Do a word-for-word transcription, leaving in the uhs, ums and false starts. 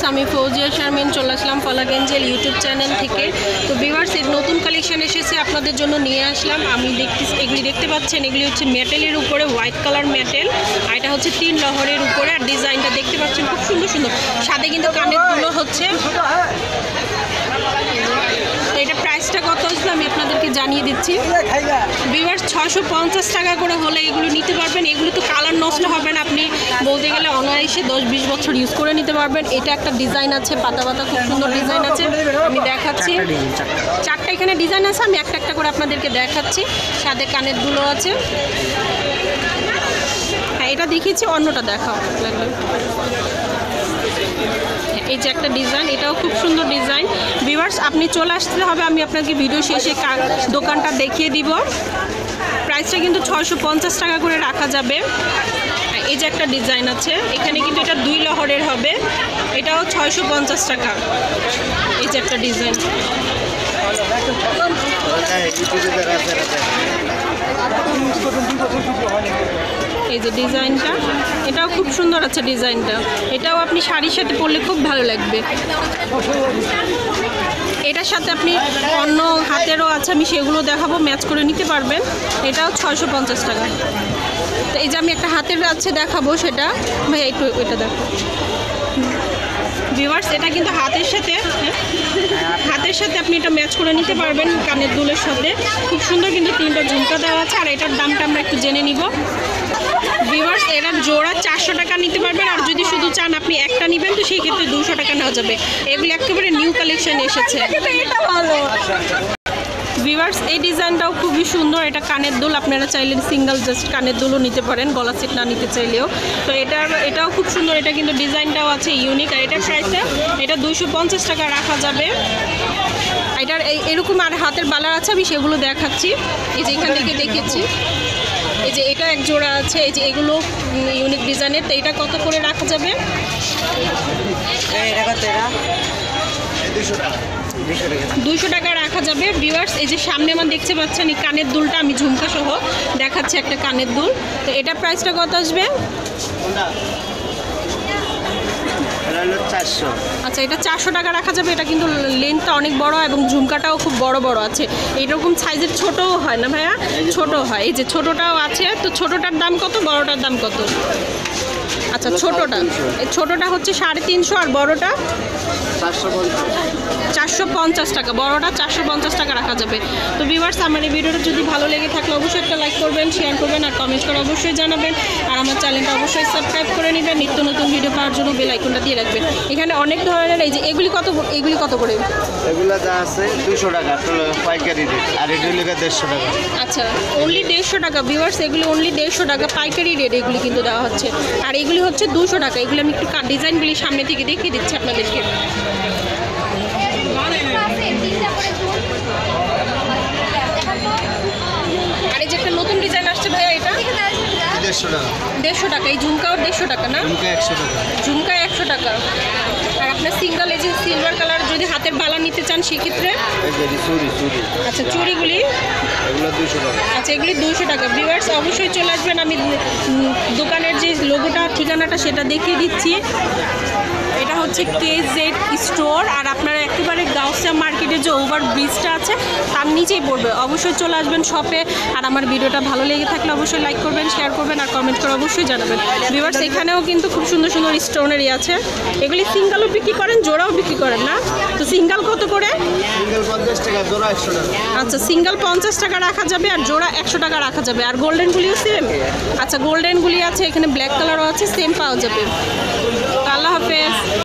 আমি ফৌজিয়া শারমিন চলে আসলাম ফালাক Angel YouTube channel থেকে। তো ভিউয়ার্স, এর নতুন কালেকশন এসেছে আপনাদের জন্য নিয়ে আসলাম। আমি দেখতে এগুলি দেখতে পাচ্ছেন, এগুলি হচ্ছে মেটেলের উপরে হোয়াইট কালার মেটেল, আর এটা হচ্ছে তিন লহরের উপরে। আর ডিজাইনটা দেখতে পাচ্ছেন খুব সুন্দর সুন্দর, সাথে কিন্তু কানেরগুলো হচ্ছে। তো এটা প্রাইসটা কত আসবে আমি আপনাদেরকে জানিয়ে দিচ্ছি। ভিউয়ার্স, ছশো পঞ্চাশ টাকা করে হলে এগুলো নিতে পারবেন। এগুলো তো কালার নষ্ট হবে না, আপনি বলতে গেলে অনায়াসে দশ বিশ বছর ইউজ করে নিতে পারবেন। এটা একটা ডিজাইন আছে, পাতা পাতা খুব সুন্দর ডিজাইন আছে, আমি দেখাচ্ছি। চারটা এখানে ডিজাইন আছে, আমি একটা একটা করে আপনাদেরকে দেখাচ্ছি। সাথে কানের দুলো আছে। হ্যাঁ, এটা দেখিয়েছি, অন্যটা দেখাও লাগবে। এই যে একটা ডিজাইন, এটাও খুব সুন্দর ডিজাইন। ভিউয়ার্স, আপনি চলে আসতে হবে, আমি আপনাকে ভিডিও শেষে দোকানটা দেখিয়ে দিব। প্রাইসটা কিন্তু ছয়শো পঞ্চাশ টাকা করে রাখা যাবে। এই যে একটা ডিজাইন আছে, এখানে কিন্তু এটা দুই লহরের হবে, এটাও ছয়শো পঞ্চাশ টাকা। এই যে একটা ডিজাইন, এই যে ডিজাইনটা, এটাও খুব সুন্দর আছে ডিজাইনটা। এটাও আপনি শাড়ির সাথে পরলে খুব ভালো লাগবে। এটার সাথে আপনি অন্য হাতেরও আছে, আমি সেগুলো দেখাবো, ম্যাচ করে নিতে পারবেন। এটাও ছয়শো পঞ্চাশ টাকা। তো এই যে আমি একটা হাতের আছে দেখাবো, সেটা ভাই একটু এটা দেখো। ভিউয়ার্স, এটা কিন্তু হাতের সাথে হাতের সাথে আপনি এটা ম্যাচ করে নিতে পারবেন কানের দুলের সাথে। খুব সুন্দর কিন্তু তিনটা ঝুমকা দেওয়া আছে। আর এটার দামটা আমরা একটু জেনে নিব। ভিউয়ার্স, এটার জোড়া চারশো টাকা নিতে পারবেন। আর যদি শুধু চান আপনি একটা নেবেন, তো সেই ক্ষেত্রে দুশো টাকা নেওয়া যাবে। এগুলো একেবারে নিউ কালেকশন এসেছে। ভিউয়ার্স, এই ডিজাইনটাও খুবই সুন্দর। এটা কানের দুল, আপনারা চাইলে সিঙ্গেল জাস্ট কানের দুলও নিতে পারেন, গলা সেট না নিতে চাইলেও। তো এটার এটাও খুব সুন্দর, এটা কিন্তু ডিজাইনটাও আছে ইউনিক। আর এটার প্রাইসটা এটা দুইশো পঞ্চাশ টাকা রাখা যাবে। এটার এই এরকম আর হাতের বালার আছে, আমি সেগুলো দেখাচ্ছি। এই যে এখান থেকে দেখেছি, এই যে এটা এক জোড়া আছে। এই যে এগুলো ইউনিক ডিজাইনের। তো এটা কত করে রাখা যাবে? দুইশো টাকা রাখা যাবে। ভিউয়ার্স, এই যে সামনে আমার দেখতে পাচ্ছেন এই কানের দুলটা, আমি ঝুমকা সহ দেখাচ্ছি একটা কানের দুল। তো এটা প্রাইসটা কত আসবে? চারশো। আচ্ছা, এটা চারশো টাকা রাখা যাবে। এটা কিন্তু লেন্থটা অনেক বড় এবং ঝুমকাটাও খুব বড় বড় আছে। এইরকম সাইজের ছোটও হয় না ভাইয়া? ছোট হয়। এই যে ছোটটাও আছে। তো ছোটটার দাম কত, বড়টার দাম কত? আচ্ছা, ছোটটা ছোটটা হচ্ছে সাড়ে তিনশো, আর বড়টা চারশো পঞ্চাশ টাকা। বড়টা চারশো পঞ্চাশ টাকা রাখা যাবে। তো ভিউয়ার্স, আমার এই ভিডিওটা যদি ভালো লেগে থাকলে অবশ্যই একটা লাইক করবেন, শেয়ার করবেন, আর কমেন্ট করে অবশ্যই জানাবেন। আর আমার চ্যানেলটা অবশ্যই সাবস্ক্রাইব করে নেবেন। নিত্য নতুন ভিডিও পাওয়ার জন্য বেল আইকনটা দিয়ে রাখবেন। এখানে অনেক ধরনের, এই যে এগুলি কত, এগুলি কত করে? এগুলো যা আছে দুশো টাকা পাইকারি রেট, আর এগুলি দেড়শো টাকা। আচ্ছা, অনলি দেড়শো টাকা। ভিউয়ার্স, এগুলি অনলি দেড়শো টাকা পাইকারি রেট এগুলি কিন্তু দেওয়া হচ্ছে। আর এগুলি হচ্ছে দুশো টাকা। এগুলি আমি একটু ডিজাইনগুলি সামনে থেকে দেখিয়ে দিচ্ছি আপনাদেরকে। আর এই যে একটা নতুন ডিজাইন আসছে ভাইয়া, এটা দেড়শো টাকা। দেড়শো টাকা। এই ঝুমকাও দেড়শো টাকা না? ঝুমকা একশো টাকা। ঝুমকা একশো টাকা। আর আপনার সিঙ্গেল, এই যে সিলভার কালার যদি হাতের বালা নিতে চান সেক্ষেত্রে? আচ্ছা, চুড়িগুলি এগুলো দুশো টাকা। আচ্ছা, এগুলি দুশো টাকা। ভিউয়ার্স, অবশ্যই চলে আসবেন। আমি দোকানের যে লোগোটা, ঠিকানাটা সেটা দেখিয়ে দিচ্ছি। এটা হচ্ছে কে জেড স্টোর। আর আপনারা একেবারে গাউসিয়া মার্কেটের যে ওভার ব্রিজটা আছে তার নিচেই পড়বে। অবশ্যই চলে আসবেন শপে। আর আমার ভিডিওটা ভালো লেগে থাকলে অবশ্যই লাইক করবেন, শেয়ার করবেন, আর কমেন্ট করে অবশ্যই জানাবেন। ভিউয়ার্স, এখানেও কিন্তু খুব সুন্দর সুন্দর স্টোনেরই আছে। এগুলি সিঙ্গেলও বিক্রি করেন, জোড়াও বিক্রি করেন না? তো সিঙ্গেল কত করে? সিঙ্গেল পঞ্চাশ টাকা, জোড়া একশো টাকা। আচ্ছা, সিঙ্গেল পঞ্চাশ টাকা রাখা যাবে, আর জোড়া একশো টাকা রাখা যাবে। আর গোল্ডেনগুলিও সেম? আচ্ছা, গোল্ডেনগুলি আছে, এখানে ব্ল্যাক কালারও আছে, সেম পাওয়া যাবে। আল্লাহ হাফেজ।